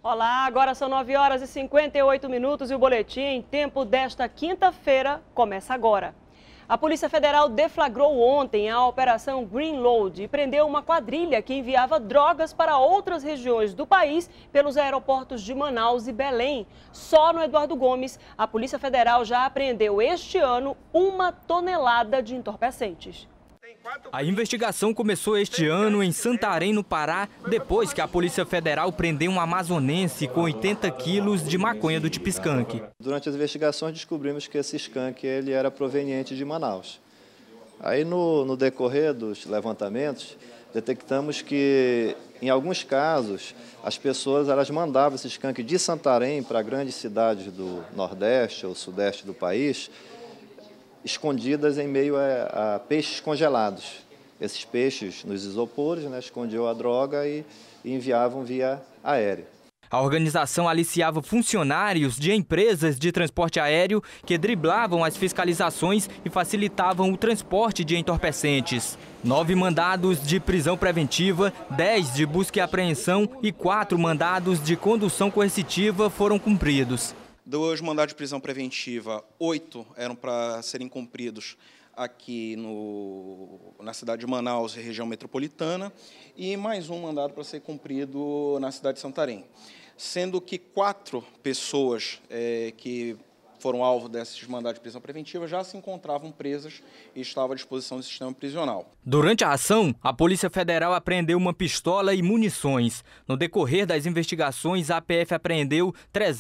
Olá, agora são 9 horas e 58 minutos e o boletim em tempo desta quinta-feira começa agora. A Polícia Federal deflagrou ontem a Operação Green Load e prendeu uma quadrilha que enviava drogas para outras regiões do país pelos aeroportos de Manaus e Belém. Só no Eduardo Gomes, a Polícia Federal já apreendeu este ano 1 tonelada de entorpecentes. A investigação começou este ano em Santarém, no Pará, depois que a Polícia Federal prendeu um amazonense com 80 quilos de maconha do tipo skunk. Durante as investigações descobrimos que esse skunk ele era proveniente de Manaus. Aí no decorrer dos levantamentos, detectamos que em alguns casos as pessoas elas mandavam esse skunk de Santarém para grandes cidades do Nordeste ou Sudeste do país, escondidas em meio a peixes congelados. Esses peixes nos isopores, escondiam a droga e enviavam via aérea. A organização aliciava funcionários de empresas de transporte aéreo que driblavam as fiscalizações e facilitavam o transporte de entorpecentes. 9 mandados de prisão preventiva, 10 de busca e apreensão e 4 mandados de condução coercitiva foram cumpridos. Dos mandados de prisão preventiva, 8 eram para serem cumpridos aqui na cidade de Manaus e região metropolitana, e mais um mandado para ser cumprido na cidade de Santarém. Sendo que 4 pessoas que foram alvo desses mandados de prisão preventiva já se encontravam presas e estavam à disposição do sistema prisional. Durante a ação, a Polícia Federal apreendeu uma pistola e munições. No decorrer das investigações, a PF apreendeu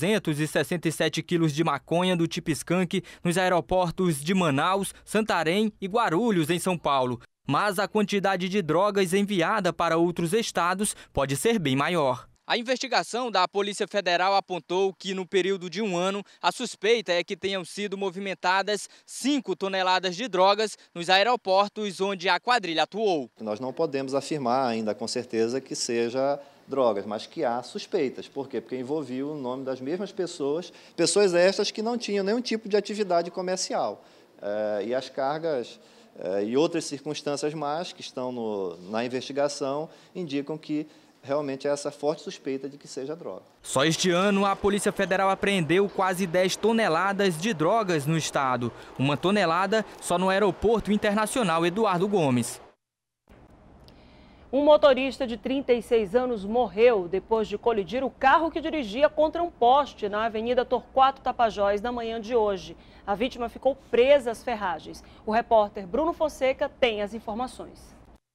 367 quilos de maconha do tipo skunk nos aeroportos de Manaus, Santarém e Guarulhos, em São Paulo. Mas a quantidade de drogas enviada para outros estados pode ser bem maior. A investigação da Polícia Federal apontou que, no período de um ano, a suspeita é que tenham sido movimentadas 5 toneladas de drogas nos aeroportos onde a quadrilha atuou. Nós não podemos afirmar ainda com certeza que seja drogas, mas que há suspeitas. Por quê? Porque envolvia o nome das mesmas pessoas, pessoas estas que não tinham nenhum tipo de atividade comercial. E as cargas e outras circunstâncias mais que estão na investigação indicam que realmente é essa forte suspeita de que seja droga. Só este ano, a Polícia Federal apreendeu quase 10 toneladas de drogas no estado. 1 tonelada só no Aeroporto Internacional Eduardo Gomes. Um motorista de 36 anos morreu depois de colidir o carro que dirigia contra um poste na Avenida Torquato Tapajós na manhã de hoje. A vítima ficou presa às ferragens. O repórter Bruno Fonseca tem as informações.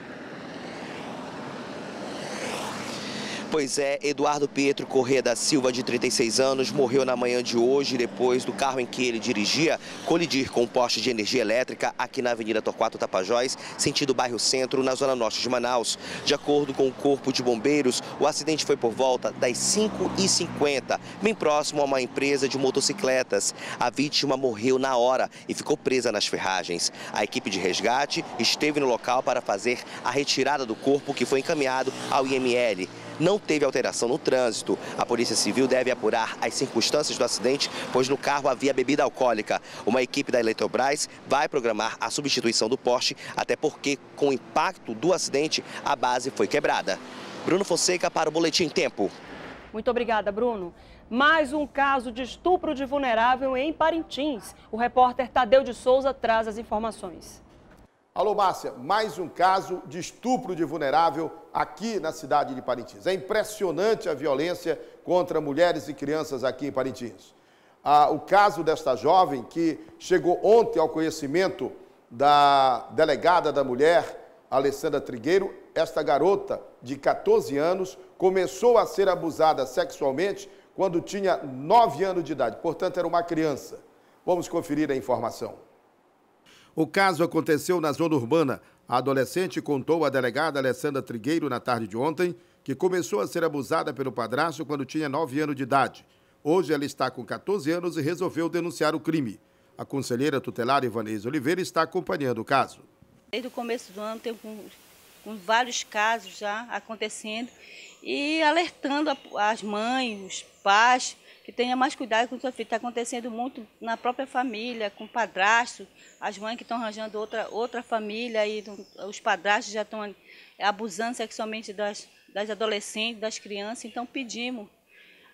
Pois é, Eduardo Pietro Corrêa da Silva, de 36 anos, morreu na manhã de hoje depois do carro em que ele dirigia colidir com um poste de energia elétrica aqui na Avenida Torquato Tapajós, sentido bairro Centro, na zona norte de Manaus. De acordo com o Corpo de Bombeiros, o acidente foi por volta das 5h50, bem próximo a uma empresa de motocicletas. A vítima morreu na hora e ficou presa nas ferragens. A equipe de resgate esteve no local para fazer a retirada do corpo, que foi encaminhado ao IML. Não teve alteração no trânsito. A Polícia Civil deve apurar as circunstâncias do acidente, pois no carro havia bebida alcoólica. Uma equipe da Eletrobras vai programar a substituição do poste, até porque, com o impacto do acidente, a base foi quebrada. Bruno Fonseca para o Boletim Tempo. Muito obrigada, Bruno. Mais um caso de estupro de vulnerável em Parintins. O repórter Tadeu de Souza traz as informações. Alô, Márcia, mais um caso de estupro de vulnerável aqui na cidade de Parintins. É impressionante a violência contra mulheres e crianças aqui em Parintins. O caso desta jovem que chegou ontem ao conhecimento da delegada da mulher, Alessandra Trigueiro. Esta garota de 14 anos começou a ser abusada sexualmente quando tinha 9 anos de idade, portanto era uma criança. Vamos conferir a informação. O caso aconteceu na zona urbana. A adolescente contou à delegada Alessandra Trigueiro na tarde de ontem que começou a ser abusada pelo padrasto quando tinha 9 anos de idade. Hoje ela está com 14 anos e resolveu denunciar o crime. A conselheira tutelar Ivanez Oliveira está acompanhando o caso. Desde o começo do ano tem com vários casos já acontecendo e alertando as mães, os pais, que tenha mais cuidado com o seu filho. Está acontecendo muito na própria família, com o padrasto, as mães que estão arranjando outra família e os padrastos já estão abusando sexualmente das adolescentes, das crianças. Então pedimos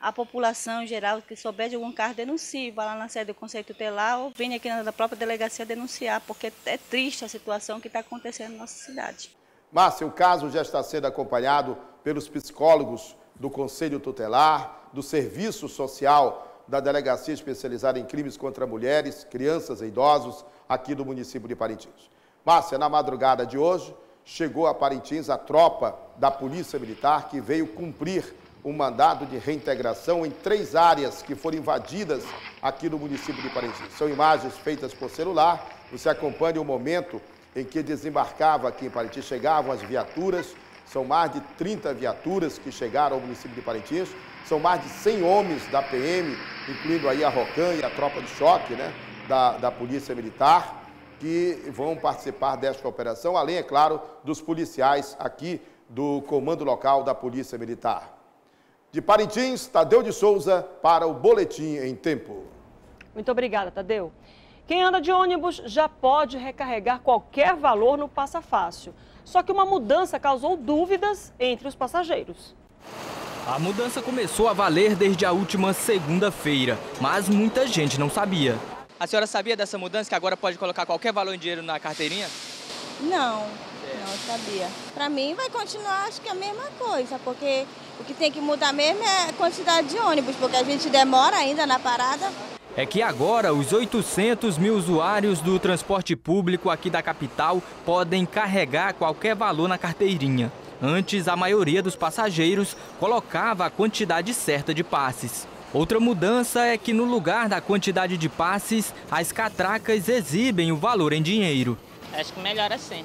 a população em geral que souber de algum caso denuncie, vá lá na sede do Conselho Tutelar ou venha aqui na própria delegacia denunciar, porque é triste a situação que está acontecendo na nossa cidade. Márcia, o caso já está sendo acompanhado pelos psicólogos do Conselho Tutelar, do Serviço Social da Delegacia Especializada em Crimes contra Mulheres, Crianças e Idosos, aqui do município de Parintins. Márcia, na madrugada de hoje, chegou a Parintins a tropa da Polícia Militar que veio cumprir um mandado de reintegração em 3 áreas que foram invadidas aqui no município de Parintins. São imagens feitas por celular, você acompanha o momento em que desembarcava aqui em Parintins, chegavam as viaturas, são mais de 30 viaturas que chegaram ao município de Parintins, são mais de 100 homens da PM, incluindo aí a ROCAM e a tropa de choque, né, da Polícia Militar, que vão participar desta operação, além, é claro, dos policiais aqui do Comando Local da Polícia Militar. De Parintins, Tadeu de Souza para o Boletim em Tempo. Muito obrigada, Tadeu. Quem anda de ônibus já pode recarregar qualquer valor no Passa Fácil. Só que uma mudança causou dúvidas entre os passageiros. A mudança começou a valer desde a última segunda-feira, mas muita gente não sabia. A senhora sabia dessa mudança, que agora pode colocar qualquer valor em dinheiro na carteirinha? Não sabia. Para mim vai continuar, acho que a mesma coisa, porque o que tem que mudar mesmo é a quantidade de ônibus, porque a gente demora ainda na parada. É que agora os 800 mil usuários do transporte público aqui da capital podem carregar qualquer valor na carteirinha. Antes, a maioria dos passageiros colocava a quantidade certa de passes. Outra mudança é que no lugar da quantidade de passes, as catracas exibem o valor em dinheiro. Acho que melhor assim.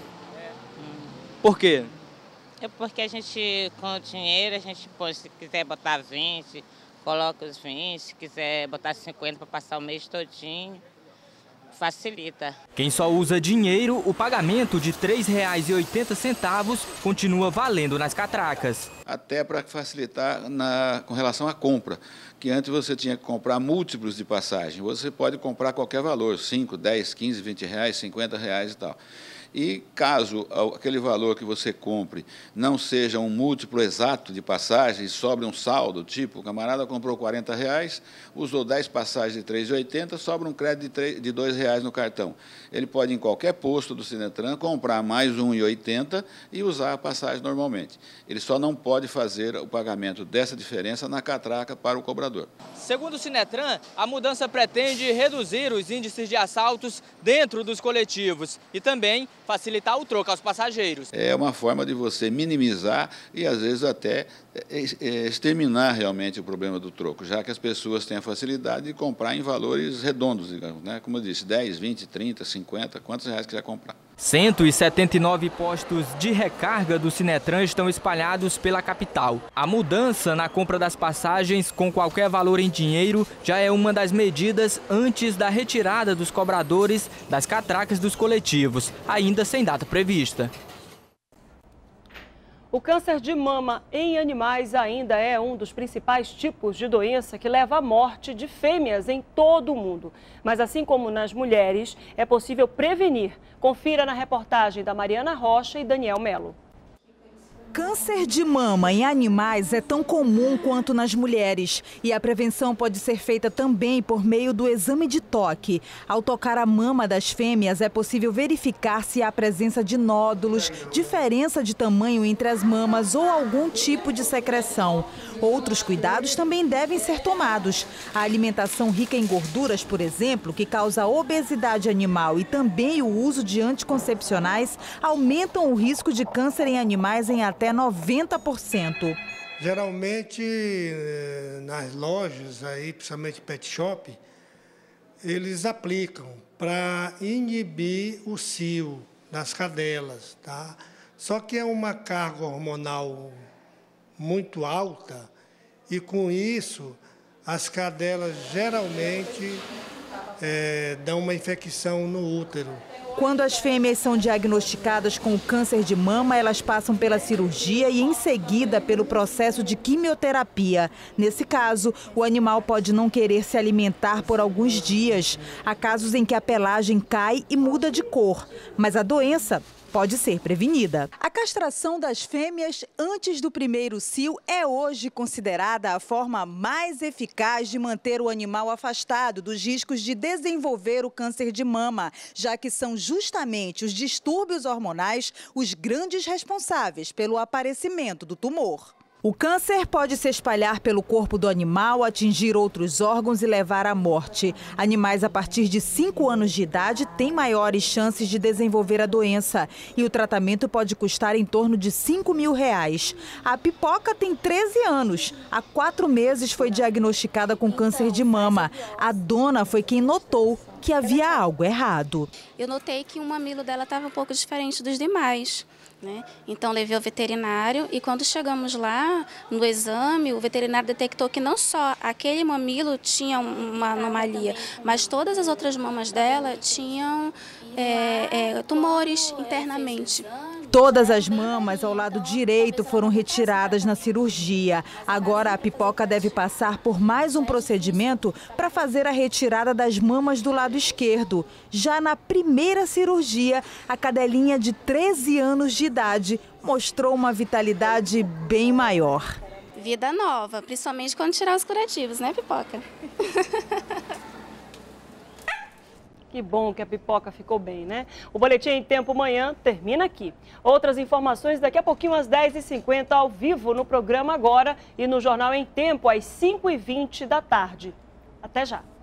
Por quê? É porque a gente, com o dinheiro, a gente pode, se quiser botar 20, coloca os 20, se quiser botar 50 para passar o mês todinho, facilita. Quem só usa dinheiro, o pagamento de R$ 3,80 continua valendo nas catracas. Até para facilitar com relação à compra, que antes você tinha que comprar múltiplos de passagem. Você pode comprar qualquer valor, 5, 10, 15, 20 reais, 50 reais e tal. E caso aquele valor que você compre não seja um múltiplo exato de passagens, sobre um saldo, tipo, o camarada comprou 40 reais, usou 10 passagens de 3,80, sobra um crédito de R$ 2 no cartão. Ele pode, em qualquer posto do Sinetran, comprar mais 1,80 e usar a passagem normalmente. Ele só não pode fazer o pagamento dessa diferença na catraca para o cobrador. Segundo o Sinetran, a mudança pretende reduzir os índices de assaltos dentro dos coletivos e também facilitar o troco aos passageiros. É uma forma de você minimizar e, às vezes, até exterminar realmente o problema do troco, já que as pessoas têm a facilidade de comprar em valores redondos, digamos, né? Como eu disse, 10, 20, 30, 50, quantos reais quiser comprar. 179 postos de recarga do Sinetran estão espalhados pela capital. A mudança na compra das passagens com qualquer valor em dinheiro já é uma das medidas antes da retirada dos cobradores das catracas dos coletivos, ainda sem data prevista. O câncer de mama em animais ainda é um dos principais tipos de doença que leva à morte de fêmeas em todo o mundo. Mas assim como nas mulheres, é possível prevenir. Confira na reportagem da Mariana Rocha e Daniel Melo. Câncer de mama em animais é tão comum quanto nas mulheres e a prevenção pode ser feita também por meio do exame de toque. Ao tocar a mama das fêmeas é possível verificar se há presença de nódulos, diferença de tamanho entre as mamas ou algum tipo de secreção. Outros cuidados também devem ser tomados. A alimentação rica em gorduras, por exemplo, que causa obesidade animal, e também o uso de anticoncepcionais aumentam o risco de câncer em animais em até 90%. Geralmente, nas lojas, aí, principalmente pet shop, eles aplicam para inibir o cio das cadelas, tá? Só que é uma carga hormonal muito alta e, com isso, as cadelas geralmente dá uma infecção no útero. Quando as fêmeas são diagnosticadas com o câncer de mama, elas passam pela cirurgia e, em seguida, pelo processo de quimioterapia. Nesse caso, o animal pode não querer se alimentar por alguns dias. Há casos em que a pelagem cai e muda de cor, mas a doença pode ser prevenida. A castração das fêmeas antes do primeiro cio é hoje considerada a forma mais eficaz de manter o animal afastado dos riscos de desenvolver o câncer de mama, já que são justamente os distúrbios hormonais os grandes responsáveis pelo aparecimento do tumor. O câncer pode se espalhar pelo corpo do animal, atingir outros órgãos e levar à morte. Animais a partir de 5 anos de idade têm maiores chances de desenvolver a doença e o tratamento pode custar em torno de R$5 mil. A Pipoca tem 13 anos. Há 4 meses foi diagnosticada com câncer de mama. A dona foi quem notou que havia algo errado. Eu notei que o mamilo dela estava um pouco diferente dos demais. Então levei ao veterinário e quando chegamos lá no exame, o veterinário detectou que não só aquele mamilo tinha uma anomalia, mas todas as outras mamas dela tinham tumores internamente. Todas as mamas ao lado direito foram retiradas na cirurgia. Agora a Pipoca deve passar por mais um procedimento para fazer a retirada das mamas do lado esquerdo. Já na primeira cirurgia, a cadelinha de 13 anos de idade mostrou uma vitalidade bem maior. Vida nova, principalmente quando tirar os curativos, né, Pipoca? Que bom que a Pipoca ficou bem, né? O Boletim em Tempo Manhã termina aqui. Outras informações daqui a pouquinho às 10h50 ao vivo no programa Agora e no Jornal em Tempo às 5h20 da tarde. Até já!